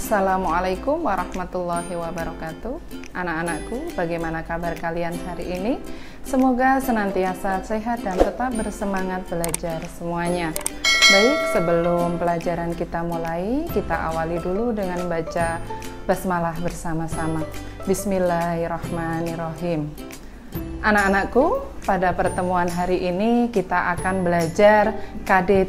Assalamualaikum warahmatullahi wabarakatuh. Anak-anakku, bagaimana kabar kalian hari ini? Semoga senantiasa sehat dan tetap bersemangat belajar semuanya. Baik, sebelum pelajaran kita mulai, kita awali dulu dengan baca basmalah bersama-sama. Bismillahirrahmanirrahim. Anak-anakku, pada pertemuan hari ini kita akan belajar KD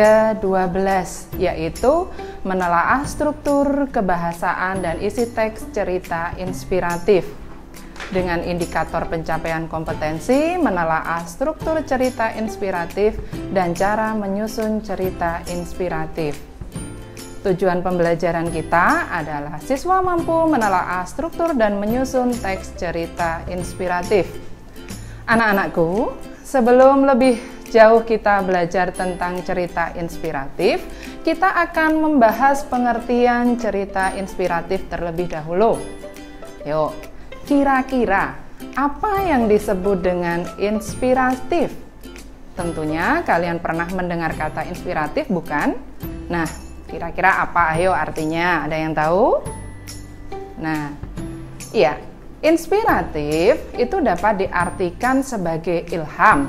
312, yaitu menelaah struktur kebahasaan dan isi teks cerita inspiratif. Dengan indikator pencapaian kompetensi, menelaah struktur cerita inspiratif dan cara menyusun cerita inspiratif. Tujuan pembelajaran kita adalah siswa mampu menelaah struktur dan menyusun teks cerita inspiratif. Anak-anakku, sebelum lebih jauh kita belajar tentang cerita inspiratif, kita akan membahas pengertian cerita inspiratif terlebih dahulu. Yuk, kira-kira apa yang disebut dengan inspiratif? Tentunya kalian pernah mendengar kata inspiratif, bukan? Nah, kira-kira apa? Ayo artinya, ada yang tahu? Nah, iya. Inspiratif itu dapat diartikan sebagai ilham,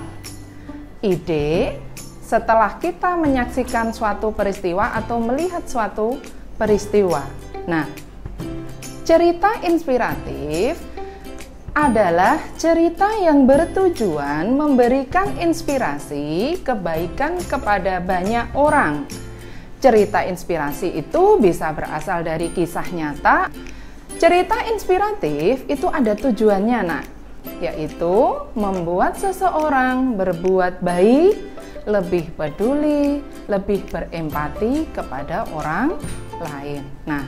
ide setelah kita menyaksikan suatu peristiwa atau melihat suatu peristiwa. Nah, cerita inspiratif adalah cerita yang bertujuan memberikan inspirasi kebaikan kepada banyak orang. Cerita inspirasi itu bisa berasal dari kisah nyata. Cerita inspiratif itu ada tujuannya, nak, yaitu membuat seseorang berbuat baik, lebih peduli, lebih berempati kepada orang lain. Nah,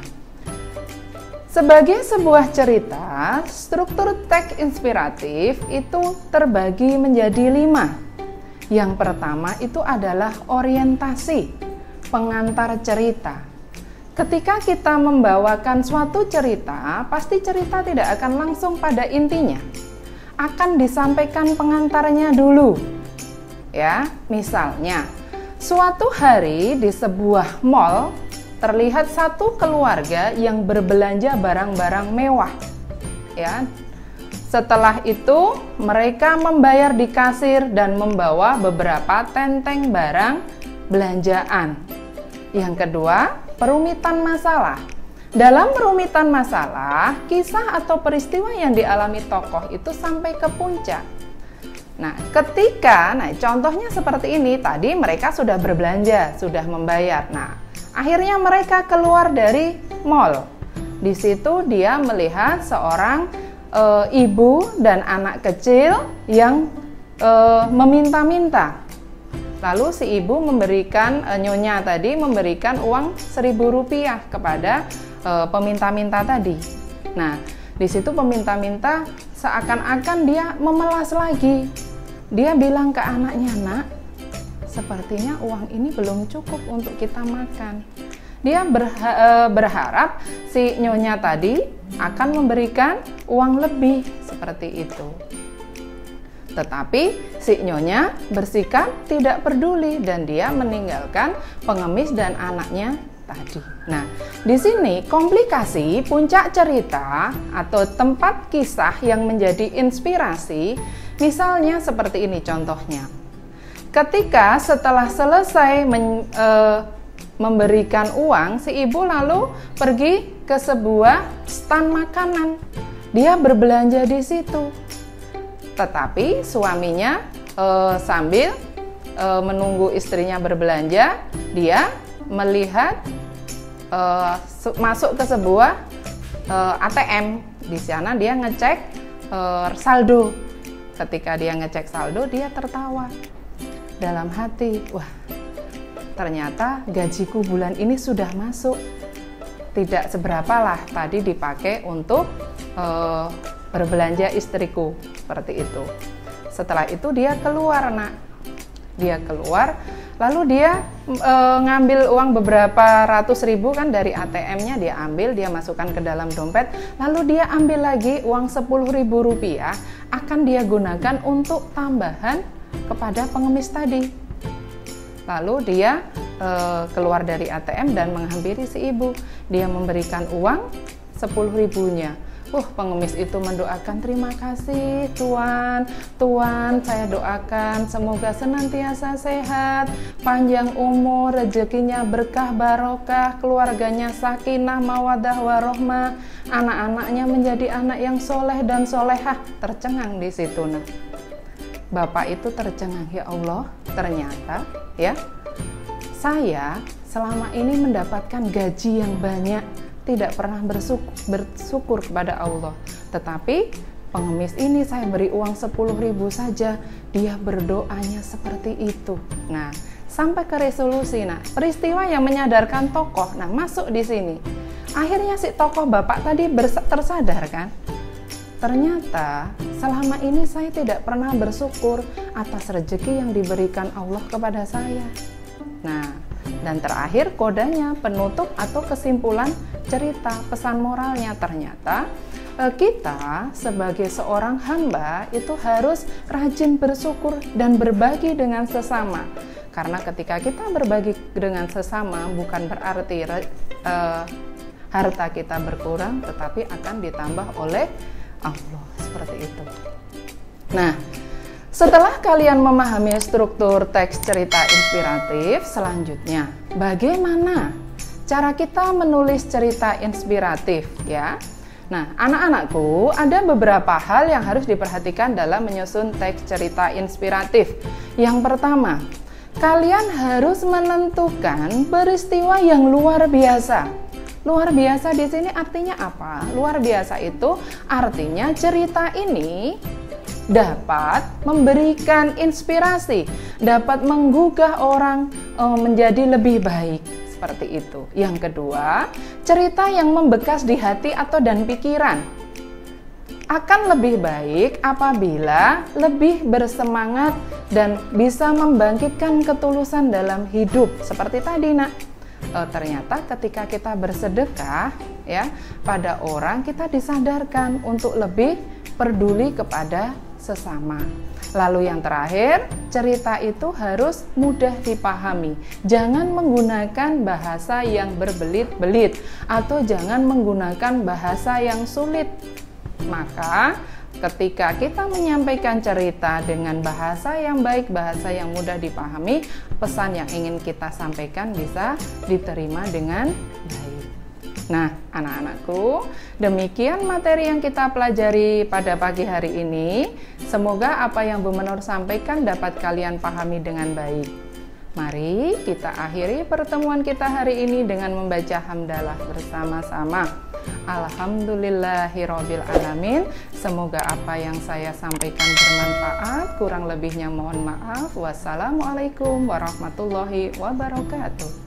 sebagai sebuah cerita, struktur teks inspiratif itu terbagi menjadi 5. Yang pertama itu adalah orientasi, pengantar cerita. Ketika kita membawakan suatu cerita, pasti cerita tidak akan langsung pada intinya. Akan disampaikan pengantarnya dulu. Ya, misalnya, suatu hari di sebuah mall terlihat satu keluarga yang berbelanja barang-barang mewah. Ya. Setelah itu, mereka membayar di kasir dan membawa beberapa tenteng barang belanjaan. Yang kedua, perumitan masalah. Dalam perumitan masalah, kisah atau peristiwa yang dialami tokoh itu sampai ke puncak. Nah, contohnya seperti ini, tadi mereka sudah berbelanja, sudah membayar. Nah, akhirnya mereka keluar dari mall. Di situ dia melihat seorang ibu dan anak kecil yang meminta-minta. Lalu si ibu memberikan, nyonya tadi memberikan uang Rp1.000 kepada peminta-minta tadi. Nah, di situ peminta-minta seakan-akan dia memelas lagi. Dia bilang ke anaknya, "Nak, sepertinya uang ini belum cukup untuk kita makan." Dia berharap si nyonya tadi akan memberikan uang lebih seperti itu. Tetapi si nyonya bersikap tidak peduli dan dia meninggalkan pengemis dan anaknya tadi. Nah, di sini komplikasi puncak cerita atau tempat kisah yang menjadi inspirasi, misalnya seperti ini contohnya. Ketika setelah selesai memberikan uang, si ibu lalu pergi ke sebuah stan makanan. Dia berbelanja di situ. Tetapi suaminya sambil menunggu istrinya berbelanja, dia melihat masuk ke sebuah ATM. Di sana dia ngecek saldo. Ketika dia ngecek saldo, dia tertawa dalam hati. Wah, ternyata gajiku bulan ini sudah masuk. Tidak seberapa lah tadi dipakai untuk berbelanja istriku, seperti itu. Setelah itu dia keluar, nak. Dia keluar, lalu dia ngambil uang beberapa ratus ribu kan dari ATM-nya, dia ambil, dia masukkan ke dalam dompet, lalu dia ambil lagi uang Rp10.000 akan dia gunakan untuk tambahan kepada pengemis tadi. Lalu dia keluar dari ATM dan menghampiri si ibu. Dia memberikan uang 10.000-nya. Pengemis itu mendoakan, terima kasih Tuan, saya doakan semoga senantiasa sehat, panjang umur, rezekinya berkah barokah, keluarganya sakinah mawadah warohmah, anak-anaknya menjadi anak yang soleh dan solehah. Tercengang di situ. Nah, bapak itu tercengang, ya Allah, ternyata ya saya selama ini mendapatkan gaji yang banyak, tidak pernah bersyukur kepada Allah. Tetapi pengemis ini saya beri uang 10.000 saja, dia berdoanya seperti itu. Nah, sampai ke resolusi. Nah, peristiwa yang menyadarkan tokoh. Nah, masuk di sini. Akhirnya si tokoh bapak tadi tersadar kan? Ternyata selama ini saya tidak pernah bersyukur atas rezeki yang diberikan Allah kepada saya. Nah, dan terakhir kodanya, penutup atau kesimpulan cerita, pesan moralnya, ternyata kita sebagai seorang hamba itu harus rajin bersyukur dan berbagi dengan sesama. Karena ketika kita berbagi dengan sesama bukan berarti harta kita berkurang, tetapi akan ditambah oleh Allah, seperti itu. Nah, setelah kalian memahami struktur teks cerita inspiratif, selanjutnya bagaimana cara kita menulis cerita inspiratif ya? Nah, anak-anakku, ada beberapa hal yang harus diperhatikan dalam menyusun teks cerita inspiratif. Yang pertama, kalian harus menentukan peristiwa yang luar biasa. Luar biasa di sini artinya apa? Luar biasa itu artinya cerita ini dapat memberikan inspirasi, dapat menggugah orang menjadi lebih baik, seperti itu. Yang kedua, cerita yang membekas di hati atau dan pikiran akan lebih baik apabila lebih bersemangat dan bisa membangkitkan ketulusan dalam hidup. Seperti tadi, Nak. Ternyata ketika kita bersedekah ya pada orang, kita disadarkan untuk lebih peduli kepada sesama. Lalu yang terakhir, cerita itu harus mudah dipahami. Jangan menggunakan bahasa yang berbelit-belit atau jangan menggunakan bahasa yang sulit. Maka ketika kita menyampaikan cerita dengan bahasa yang baik, bahasa yang mudah dipahami, pesan yang ingin kita sampaikan bisa diterima dengan baik. Nah, anak-anakku, demikian materi yang kita pelajari pada pagi hari ini. Semoga apa yang Bu Menur sampaikan dapat kalian pahami dengan baik. Mari kita akhiri pertemuan kita hari ini dengan membaca hamdalah bersama-sama. Alhamdulillahirabbil alamin. Semoga apa yang saya sampaikan bermanfaat. Kurang lebihnya mohon maaf. Wassalamualaikum warahmatullahi wabarakatuh.